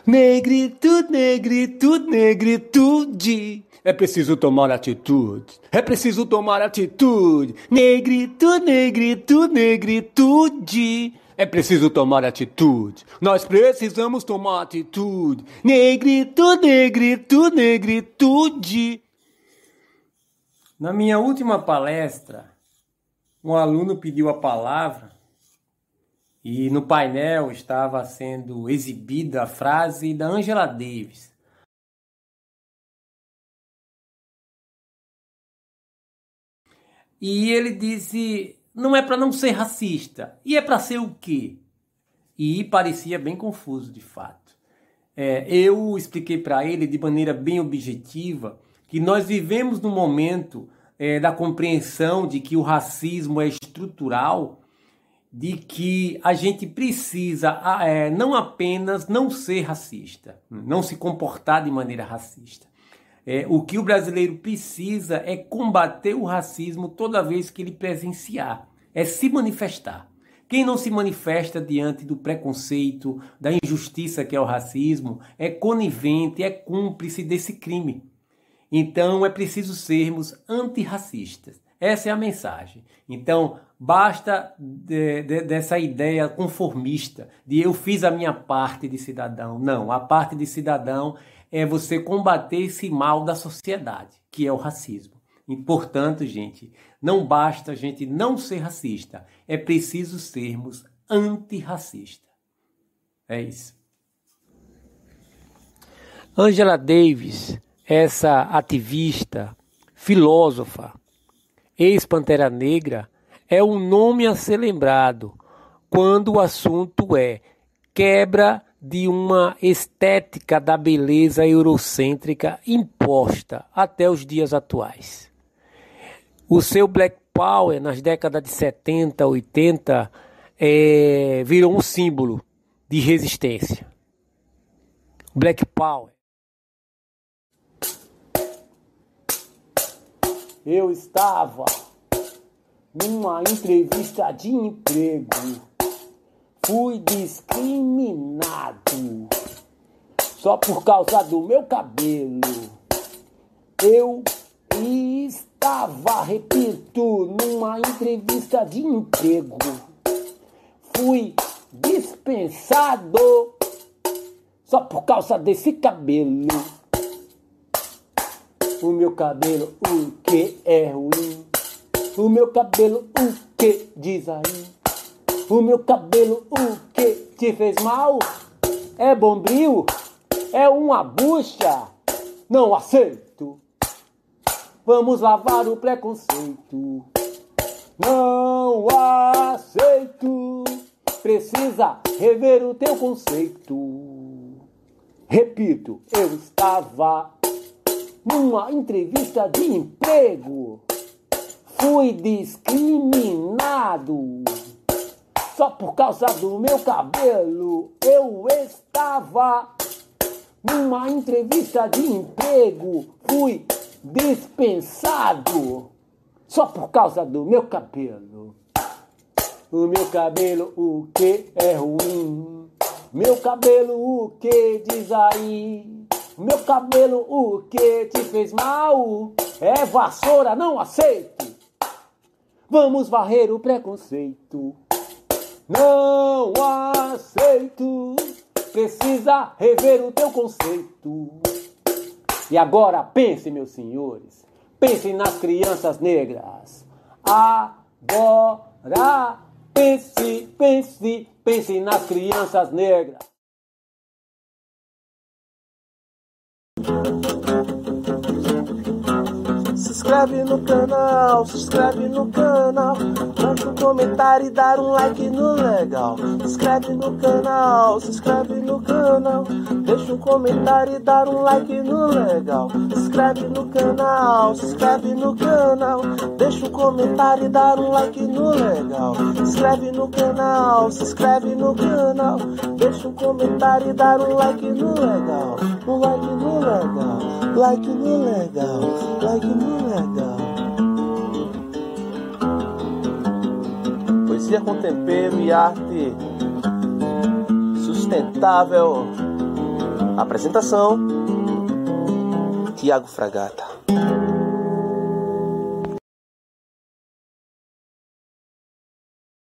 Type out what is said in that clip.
Negritude, negritude, negritude. É preciso tomar atitude. É preciso tomar atitude. Negritude, negritude, negritude. É preciso tomar atitude. Nós precisamos tomar atitude. Negritude, negritude, negritude. Na minha última palestra, um aluno pediu a palavra e no painel estava sendo exibida a frase da Angela Davis. E ele disse, não é para não ser racista. E é para ser o quê? E parecia bem confuso, de fato. Eu expliquei para ele de maneira bem objetiva que nós vivemos num momento da compreensão de que o racismo é estrutural, de que a gente precisa não apenas não ser racista, não se comportar de maneira racista. O que o brasileiro precisa é combater o racismo toda vez que ele presenciar, é se manifestar. Quem não se manifesta diante do preconceito, da injustiça que é o racismo, é conivente, é cúmplice desse crime. Então é preciso sermos antirracistas. Essa é a mensagem. Então basta dessa ideia conformista de eu fiz a minha parte de cidadão. Não, a parte de cidadão é você combater esse mal da sociedade, que é o racismo. E, portanto, gente, não basta a gente não ser racista, é preciso sermos antirracistas. É isso. Angela Davis, essa ativista, filósofa, ex-Pantera Negra, é um nome a ser lembrado quando o assunto é quebra de uma estética da beleza eurocêntrica imposta até os dias atuais. O seu Black Power, nas décadas de 70, 80, virou um símbolo de resistência. Black Power. Eu estava numa entrevista de emprego. Fui discriminado só por causa do meu cabelo. Eu estava, repito, numa entrevista de emprego. Fui dispensado só por causa desse cabelo. O meu cabelo, o que é ruim? O meu cabelo, o que diz aí? O meu cabelo, o que te fez mal? É bombril? É uma bucha? Não aceito. Vamos lavar o preconceito. Não aceito. Precisa rever o teu conceito. Repito, eu estava numa entrevista de emprego. Fui discriminado só por causa do meu cabelo. Eu estava numa entrevista de emprego. Fui dispensado só por causa do meu cabelo. O meu cabelo, o que é ruim? Meu cabelo, o que diz aí? Meu cabelo, o que te fez mal? É vassoura, não aceito. Vamos varrer o preconceito. Não aceito. Precisa rever o teu conceito. E agora pense, meus senhores. Pense nas crianças negras. Agora pense, pense, pense nas crianças negras. Se inscreve no canal, se inscreve no canal. Deixa um comentário e dar um like no legal. Se inscreve no canal, se inscreve no canal. Deixa um comentário e dar um like no legal. Se inscreve no canal, se inscreve no canal. Deixa um comentário e dar um like no legal. Se inscreve no canal, se inscreve no canal. Deixa um comentário e dar um like no legal. Um like no legal, like no legal, like no legal. Poesia com tempero e arte sustentável. Apresentação: Tiago Fragata.